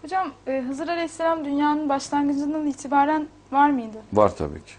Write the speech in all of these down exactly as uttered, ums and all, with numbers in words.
Hocam e, Hızır Aleyhisselam dünyanın başlangıcından itibaren var mıydı? Var tabii ki.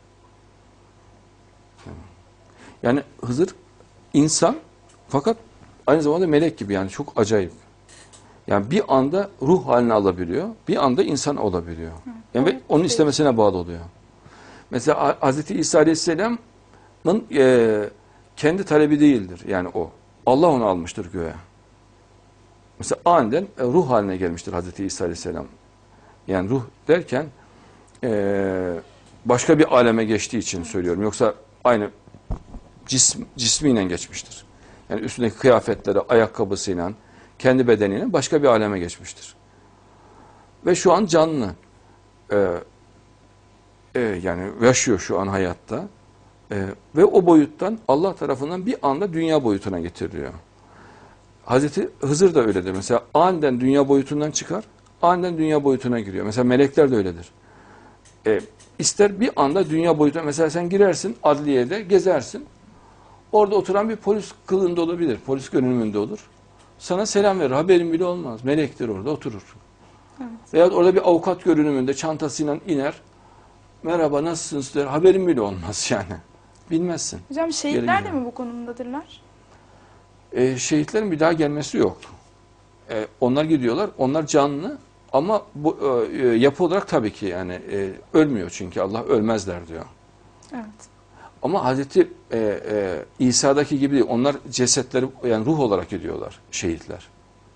Yani Hızır insan fakat aynı zamanda melek gibi, yani çok acayip. Yani bir anda ruh halini alabiliyor, bir anda insan olabiliyor. Yani ve onun istemesine bağlı oluyor. Mesela Hz. İsa Aleyhisselam'ın e, kendi talebi değildir yani o. Allah onu almıştır göğe. Mesela aniden e, ruh haline gelmiştir Hz. İsa Aleyhisselam. Yani ruh derken e, başka bir aleme geçtiği için söylüyorum. Yoksa aynı cism, cismiyle geçmiştir. Yani üstündeki kıyafetleri, ayakkabısıyla, kendi bedeniyle başka bir aleme geçmiştir. Ve şu an canlı. E, e, yani yaşıyor şu an hayatta. E, ve o boyuttan Allah tarafından bir anda dünya boyutuna getiriliyor. Hazreti Hızır da öyledir. Mesela aniden dünya boyutundan çıkar, aniden dünya boyutuna giriyor. Mesela melekler de öyledir. E, ister bir anda dünya boyutuna, mesela sen girersin adliyede, gezersin. Orada oturan bir polis kılığında olabilir, polis görünümünde olur. Sana selam verir, haberin bile olmaz. Melektir, orada oturur. Evet. Veya orada bir avukat görünümünde çantasıyla iner. Merhaba, nasılsınız der, haberin bile olmaz yani. Bilmezsin. Hocam şehitler de mi bu konumdadırlar? E, şehitlerin bir daha gelmesi yok. E, onlar gidiyorlar, onlar canlı ama bu e, yapı olarak tabii ki yani e, ölmüyor, çünkü Allah ölmezler diyor. Evet. Ama Hazreti e, e, İsa'daki gibi değil, onlar cesetleri, yani ruh olarak gidiyorlar şehitler.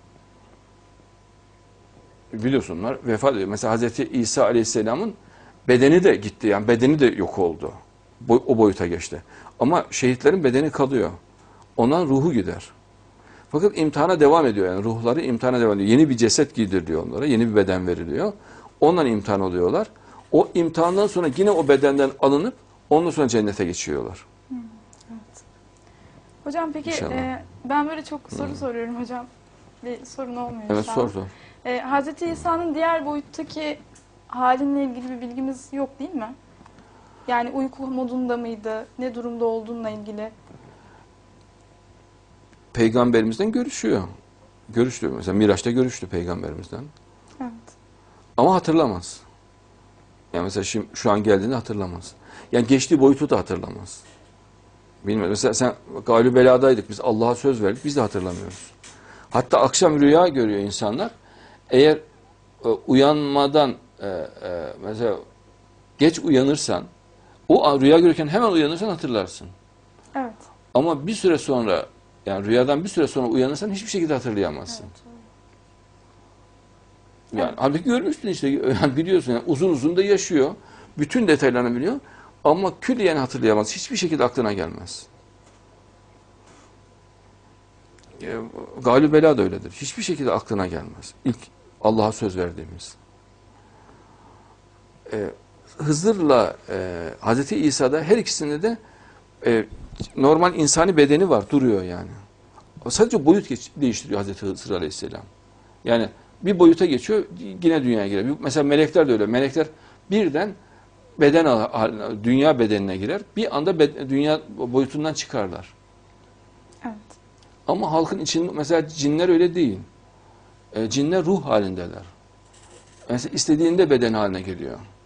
Biliyorsun onlar vefat ediyor. Mesela Hazreti İsa Aleyhisselam'ın bedeni de gitti, yani bedeni de yok oldu. Boy, o boyuta geçti. Ama şehitlerin bedeni kalıyor. Ondan ruhu gider. Fakat imtihana devam ediyor, yani ruhları imtihana devam ediyor. Yeni bir ceset giydiriliyor onlara, yeni bir beden veriliyor. Ondan imtihan oluyorlar. O imtihandan sonra yine o bedenden alınıp ondan sonra cennete geçiyorlar. Hı, evet. Hocam peki e, ben böyle çok soru Hı. soruyorum hocam. Bir sorun olmuyor. Evet, sor sor. E, Hazreti İsa'nın diğer boyuttaki halinle ilgili bir bilgimiz yok değil mi? Yani uyku modunda mıydı? Ne durumda olduğunla ilgili? Peygamberimizden görüşüyor. Görüştü. Mesela Miraç'ta görüştü peygamberimizden. Evet. Ama hatırlamaz. Yani mesela şimdi, şu an geldiğinde hatırlamaz. Yani geçtiği boyutu da hatırlamaz. Bilmiyorum. Mesela sen galü beladaydık. Biz Allah'a söz verdik. Biz de hatırlamıyoruz. Hatta akşam rüya görüyor insanlar. Eğer e, uyanmadan e, e, mesela geç uyanırsan, o rüya görürken hemen uyanırsan hatırlarsın. Evet. Ama bir süre sonra, yani rüyadan bir süre sonra uyanırsan hiçbir şekilde hatırlayamazsın. Evet. Yani evet. Halbuki görmüştün işte, yani biliyorsun, yani uzun uzun da yaşıyor. Bütün detaylarını biliyor. Ama külliyen hatırlayamaz. Hiçbir şekilde aklına gelmez. E, Galü bela da öyledir. Hiçbir şekilde aklına gelmez. İlk Allah'a söz verdiğimiz. E, Hızır'la e, Hazreti İsa'da her ikisinde de e, normal insani bedeni var, duruyor yani. Sadece boyut geç, değiştiriyor Hazreti Hızır Aleyhisselam. Yani bir boyuta geçiyor, yine dünyaya giriyor. Mesela melekler de öyle. Melekler birden beden haline, dünya bedenine girer. Bir anda bed, dünya boyutundan çıkarlar. Evet. Ama halkın içinde mesela cinler öyle değil. E, cinler ruh halindeler. Mesela istediğinde beden haline geliyor.